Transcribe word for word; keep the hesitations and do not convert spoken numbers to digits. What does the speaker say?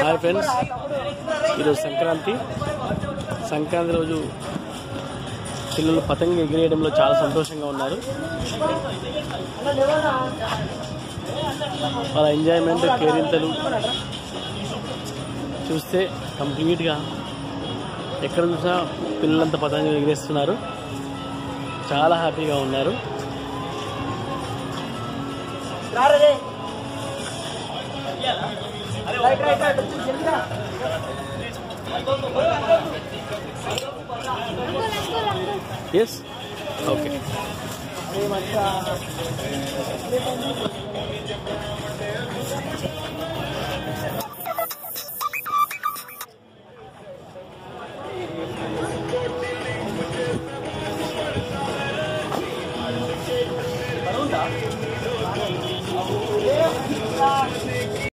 Hi friends, ఈరోజు సంక్రాంతి సంక్రాంతి రోజు పిల్లలు పతంగి ఎగిరేయడంలో చాలా సంతోషంగా ఉన్నారు. వాళ్ళ ఎంజాయ్మెంట్ కేరింతలు చూస్తే కంప్లీట్గా ఎక్కడ చూసినా పిల్లలంతా పతంగి ఎగిరేస్తున్నారు. చాలా హ్యాపీగా ఉన్నారు. Yes? Okay. Very much.